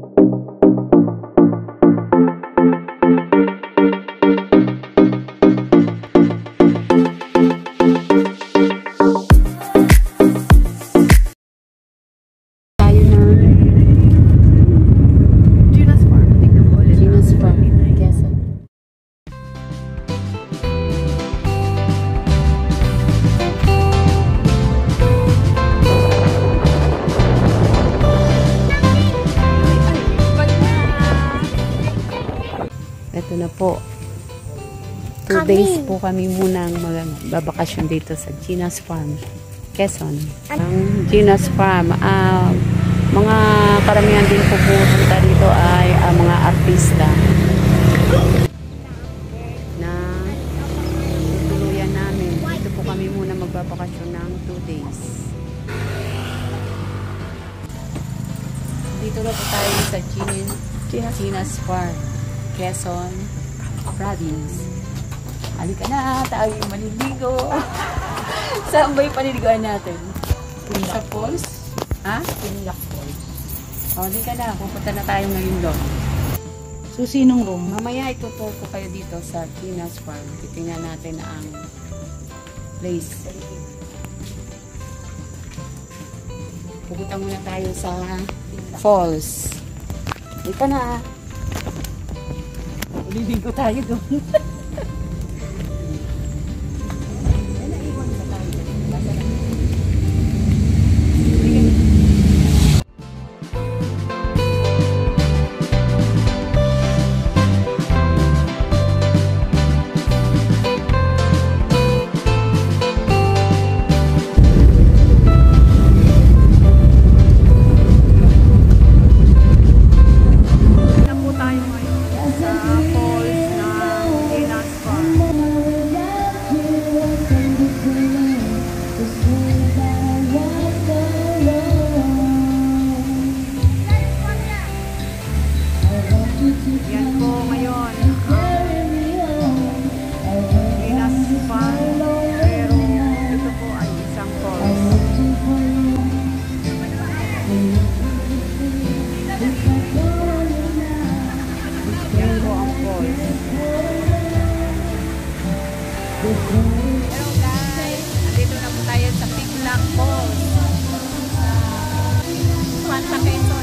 Ito na po. 2 days po kami munang magbabakasyon dito sa Gina's Farm, Quezon. Ang Gina's Farm, mga karamihan din po pupunta dito ay mga artista na tutuluyan namin. Dito po kami muna magbabakasyon ng 2 days. Dito na po tayo sa Gina's Farm, Quezon Province. Halika na, tayo maliligo. Saan ba yung paliligoan natin? Sa falls? Ha? Pinlock Falls. O, halika na, pupunta na tayo ngayon doon. So, sinong room? Mamaya ituturo ko kayo dito sa Gina's Farm. Titingnan natin ang place. Pupunta muna tayo sa falls. Halika na. Liligo tayo doon. Hello guys! Nandito na po tayo sa Pinlock Falls. Santa Quezon.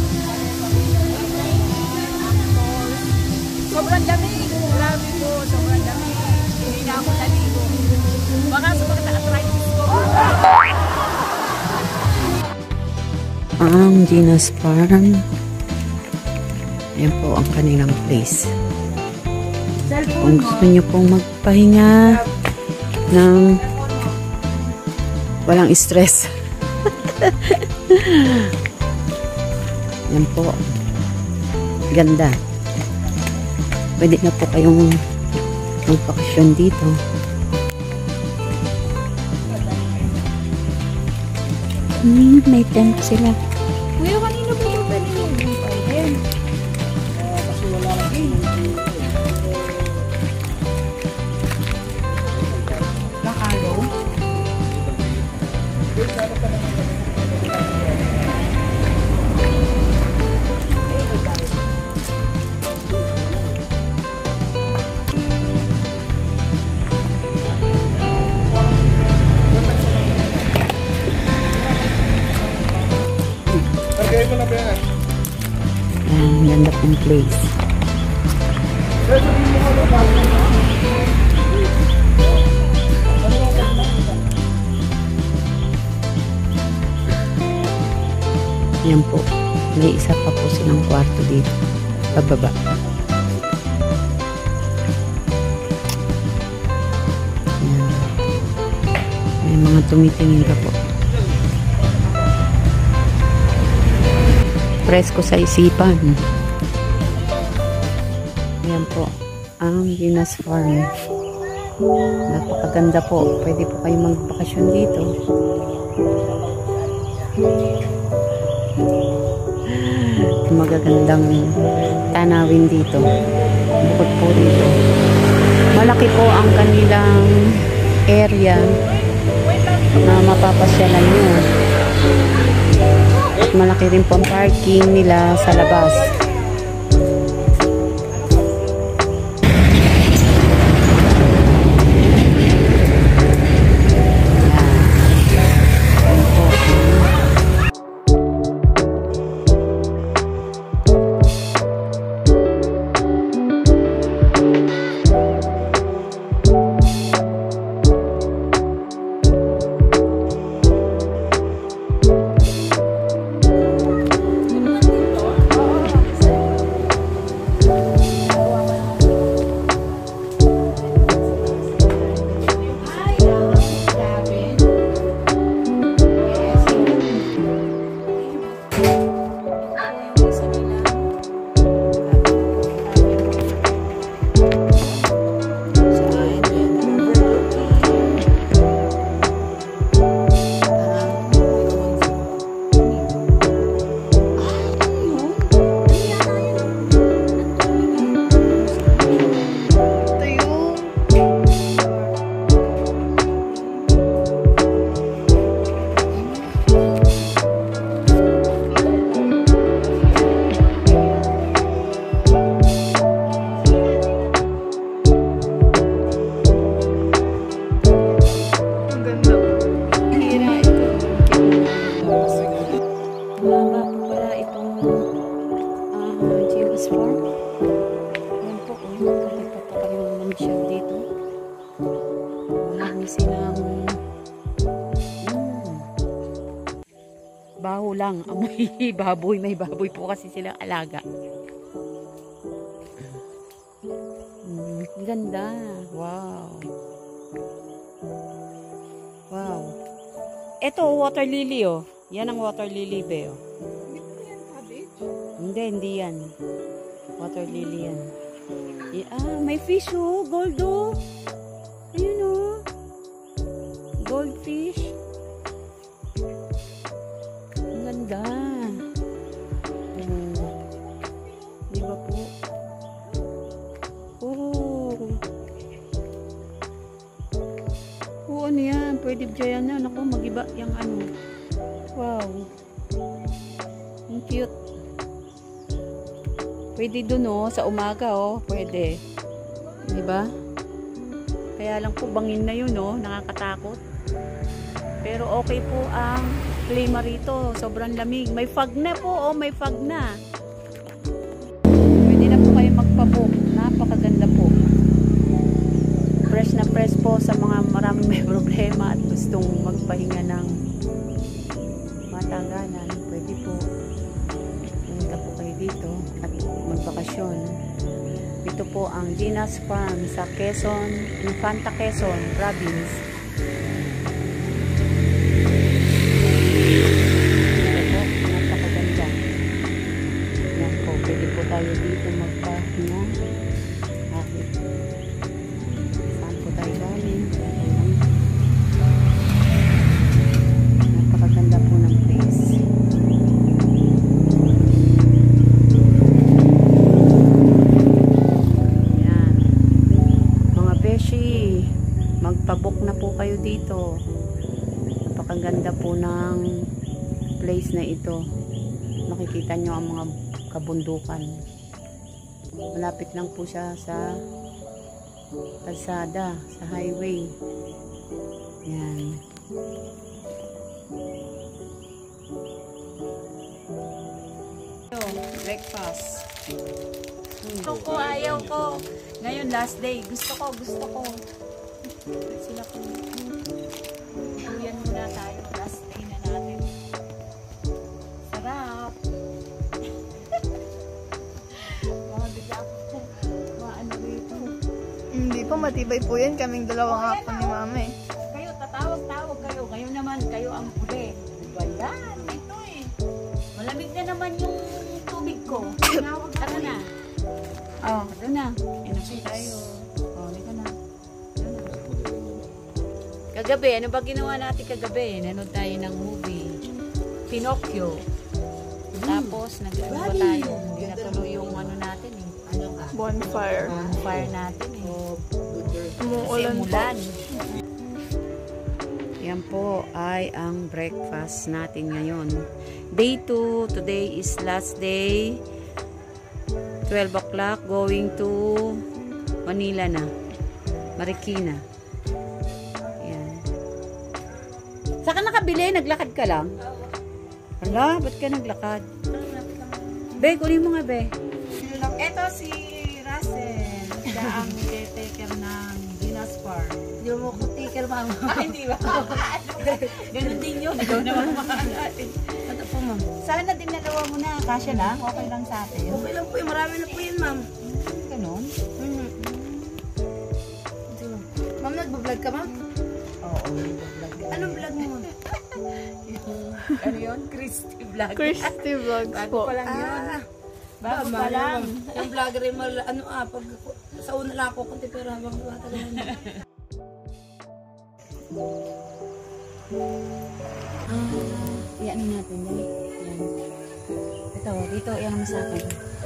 Sobrang dami. Grabe po. Sobrang dami. Hindi na ako naligo. Baka sumakit ang arthritis ko. Ang Gina's Farm. Ayan po ang kanilang place. Kung gusto nyo pong magpahinga ng walang stress. Yan po. Ganda. Pwede na po kayong magbakasyon dito. May tent sila. Kuya, kanina po yung pwede nyo yung pwede? Kasi wala lagi. Nakalo? Ang ganda pong place. Yan po. May isa pa po silang kwarto dito. Pababa. Yan. May mga tumitingin ka po. Presko sa isipan. Ayan po ang Gina's Farm. Napakaganda po. Pwede po kayo magbakasyon dito. Magagandang tanawin dito. Bukod po dito. Malaki po ang kanilang area na mapapasyalan nyo. At malaki rin po ang parking nila sa labas. Baho lang, amoy baboy, may baboy po kasi silang alaga. Ganda, wow. Wow. Ito, water lily oh. Yan ang water lily be oh. Hindi yan. Water lily yan. May fish oh, gold oh. Ayun oh. Goldfish. Ang ganda. Di ba po? Ano yan? Pwede dyan yan. Ako, mag-iba yung ano. Wow. Ang cute. Pwede dun oh, sa umaga oh. Pwede. Diba? Kaya lang po, bangin na yun oh. Nakakatakot. Pero okay po ang klima rito. Sobrang lamig. May fog na po oh. May fog na. Pwede na po kayo magpabook. Napakaganda po. Fresh na fresh po sa mga maraming may problema at gustong magpahinga ng matagalan. Pwede po pumunta po kayo dito at magbakasyon. Dito po ang Gina's Farm sa Quezon, Infanta Quezon Province. Dito po, napakaganda. Yan po, pwede po tayo dito magpahinga. Napakaganda po ng place. Yan. Mga beshi, magpabook na po kayo dito. Napakaganda po ng place na ito. Makikita nyo ang mga kabundukan. Malapit lang po siya sa kalsada, sa highway. Yan. Breakfast. Ayaw ko. Ngayon last day. Gusto ko. Sila ko. Uyan muna tayo. Last day na natin. Sarap. Mga bigla ako. Maano rito. Hindi po, matibay po yan. Kaming dalawang hapon ni mama eh. Kayo, tatawag kayo. Kayo naman, kayo ang uli. Diba yan? Ito eh. Malamig na naman yung tubig ko. Tara na. Oh, ito na. Inasin tayo. Oh, ito na. Kagabi, ano ba ginawa natin kagabi? Nanood tayo ng movie. Pinocchio. Tapos, nag-ano ba tayo? Hindi natuloy yung ano natin eh. Bonfire. Bonfire natin eh. Umuulan po. Yan po ay ang breakfast natin ngayon. Day 2, today is last day. 12 o'clock, going to Manila na. Marikina. Ayan. Saan ka nakabili? Naglakad ka lang? Hala, ba't ka naglakad? Be, kunin mo nga, Be. Ito si Russell. Siya ang caretaker ng Venus Farm. Hindi mo ko tiker, mama. Hindi ba? Ganun din yun. Ikaw naman makakaatin. Ito po, ma'am. Sana din nagawa mo na. Kasya lang. Okay lang sa atin. Okay lang po yun. Marami na po yun, ma'am. Ganon? Ma'am, nagbablog ka, ma'am? Oo, nag-vlog. Anong vlog mo? Ano yun? Christy Vlog. Christy Vlogs Bago po. pa lang yun. Bago Ma'am, pa lang. yung vlogger yung pag sa una lang ako kunti pero habang tumatagal na. Iyan natin. Dali. Yan. Ito, dito, iyan mo sa akin.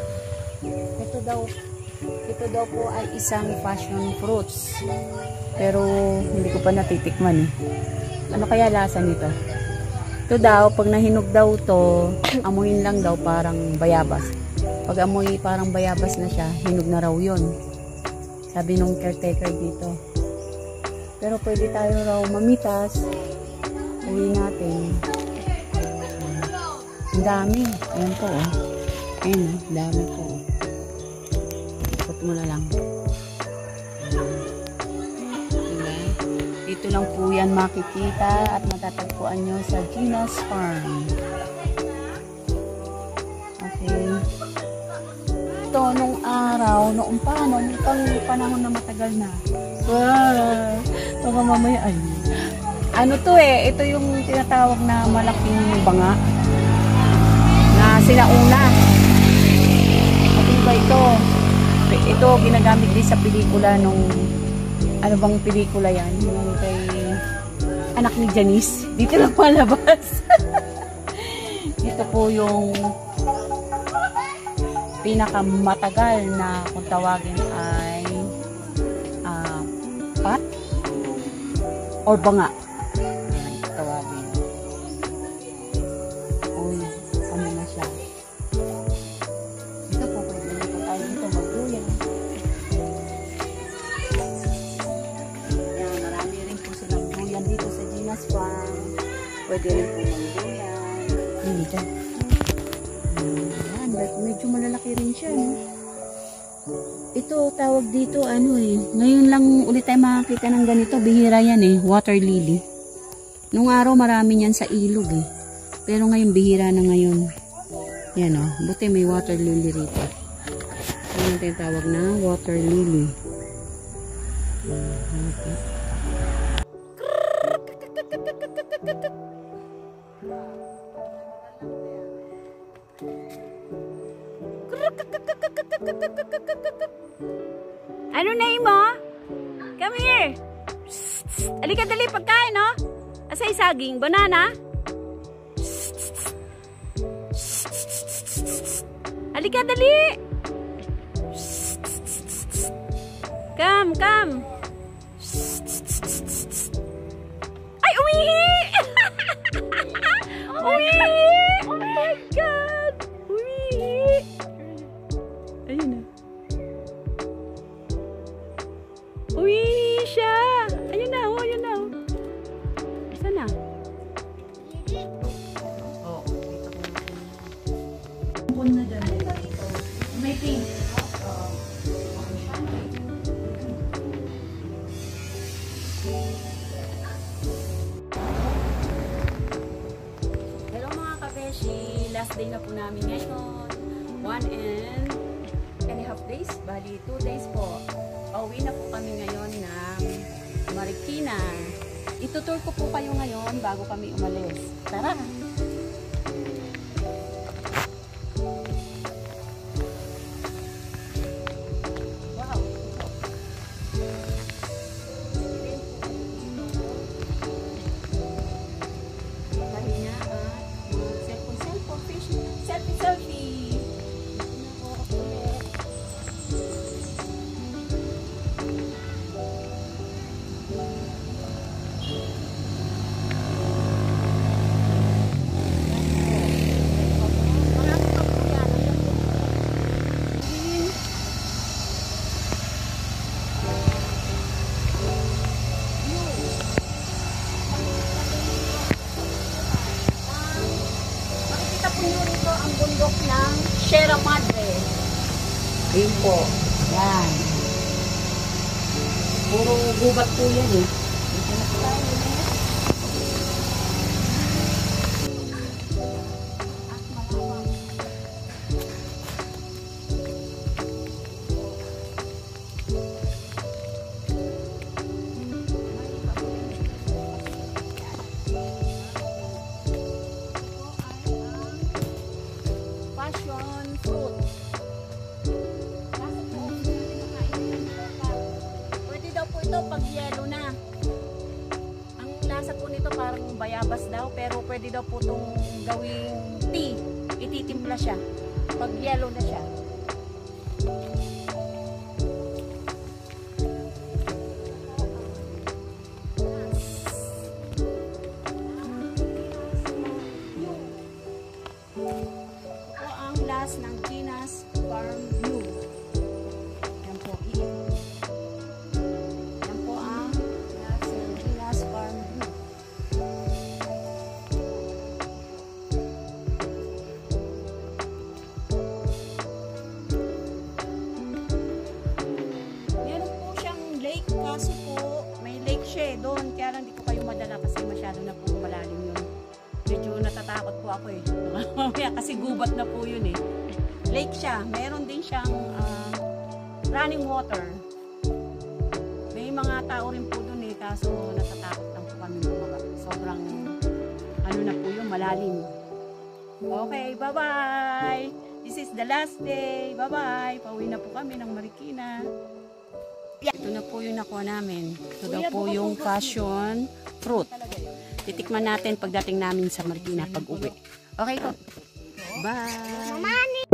Ito daw po ay isang passion fruits. Pero, hindi ko pa natitikman eh. Ano kaya lasa nito? Ito daw, pag nahinog daw to, amuin lang daw parang bayabas. Pag amoy parang bayabas na siya, hinog na raw yun. Sabi nung caretaker dito. Pero pwede tayo raw mamitas. Uwi natin. Ang dami. Ayan po oh. Ayan oh, dami po oh. Ikot mo na lang. Diba? Dito lang po yan makikita at matatagpuan nyo sa Gina's Farm. Okay. Ito, nung araw, noong panahon na matagal na. Wow! Baka mamaya, ay. Ano to eh, ito yung tinatawag na malaking banga na sinauna. Matibay ito. Ito, ginagamit din sa pelikula nung, ano bang pelikula yan? Yung kay anak ni Janice. Dito lang palabas. Dito po yung pinakamatagal na kung tawagin ay pat or banga. Yan, tawagin. Uy, ano na siya. Dito po, pwede na po tayo dito magduyan. Yan, marami rin po silang duyan dito sa Gina's Farm. Pwede rin po magduyan. Dito. Yan, medyo malalaki rin siya, no? Ito, tawag dito, ano eh. Ngayon lang ulit tayo makakita ng ganito. Bihira yan eh. Water lily. Nung araw, marami yan sa ilog eh. Pero ngayon, bihira na ngayon. Yan oh. Buti may water lily rito. Ano natin tawag na? Water lily. Ano name mo? Come here. Alika dali pagkain, no? Asay saging, banana. Alika dali. Come. Ay, umihi! Umihi! Oh my God! Umihi! Ayun na. Umihi siya! Ayun na, oh, ayun na. Oh. Saan na? Oo. Pun na dyan. May pink. Hello mga kabeshi. Last day na po namin ngayon. 1.5 days. Bali, 2 days po. Pauwi na po kami ngayon ng Marikina. Itutur ko po kayo ngayon bago kami umalis. Tara! Wow! Pahinga at selfie! Sierra Madre. Ayun po. Yan. Puro gubat po yan eh. Dito na po tayo. Passion fruit. Pwede daw po ito pag yellow na. Ang lasa po nito parang bayabas daw, pero pwede daw po itong gawing tea. Ititimpla siya pag yellow na siya. Ito ang last ng Gina's Farm View. Yan po. Yan po ang last ng Gina's Farm View. Meron po siyang lake, kaso po may lake siya doon. Kaya lang di ko kayo madala kasi masyado na po malalim yun. Medyo natatakot po ako eh. Mamaya kasi gubat na po yun eh. Lake siya. Meron din siyang running water. May mga tao rin po dun eh. Kaso natatakot lang po kami bumaba. Sobrang ano na po yun, malalim. Okay, bye-bye! This is the last day. Bye-bye! Pauwi na po kami ng Marikina. Ito na po yung nakuha namin. Ito daw po yung passion fruit. Titikman natin pagdating namin sa Marikina pag uwi. Okay po. Bye!